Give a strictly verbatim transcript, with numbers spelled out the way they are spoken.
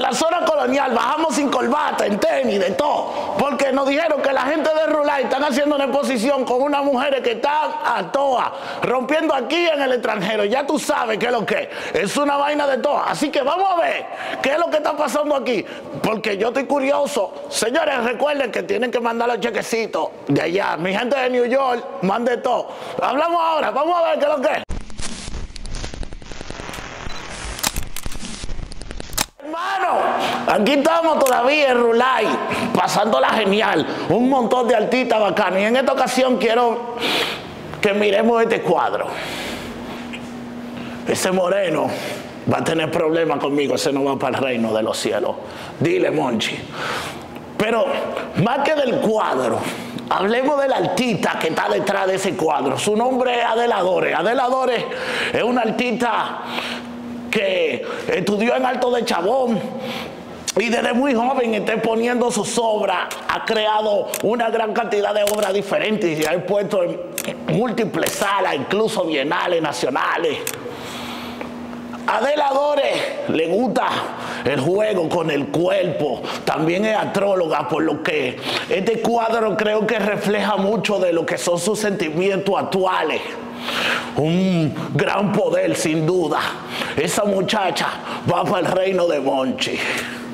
la zona colonial bajamos sin corbata, en tenis, de todo, porque nos dijeron que la gente de Rulay están haciendo una exposición con unas mujeres que están a toa, rompiendo aquí en el extranjero. Ya tú sabes qué es lo que es, es una vaina de toa. Así que vamos a ver qué es lo que está pasando aquí, porque yo estoy curioso. Señores, recuerden que tienen que mandar los chequecitos de allá. Mi gente de New York, mande todo. Hablamos ahora, vamos a ver qué es lo que es. Hermano, aquí estamos todavía en Rulay, pasándola genial, un montón de artistas bacanos. Y en esta ocasión quiero que miremos este cuadro. Ese moreno va a tener problemas conmigo, ese no va para el reino de los cielos. Dile, Monchi. Pero más que del cuadro, hablemos del artista que está detrás de ese cuadro. Su nombre es Adela Dores. Adela Dores es una artista que estudió en Alto de Chabón y desde muy joven está exponiendo sus obras. Ha creado una gran cantidad de obras diferentes y ha puesto en múltiples salas, incluso bienales nacionales. Adela Dores le gusta el juego con el cuerpo, también es astróloga, por lo que este cuadro creo que refleja mucho de lo que son sus sentimientos actuales. Un gran poder, sin duda. Esa muchacha va para el reino de Monchi.